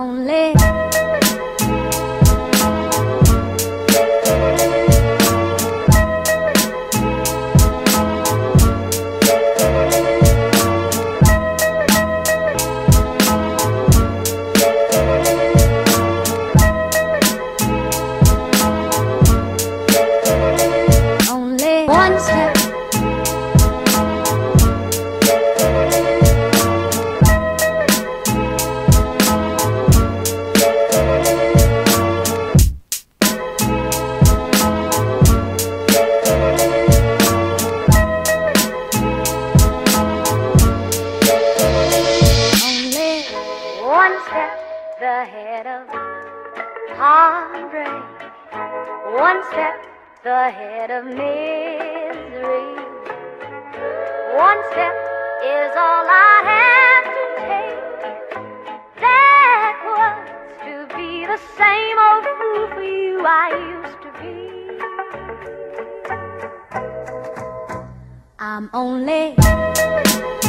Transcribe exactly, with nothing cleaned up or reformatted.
only only one step. One step the head of heartbreak, one step the head of misery. One step is all I have to take. Backwards to be the same old fool for you I used to be. I'm only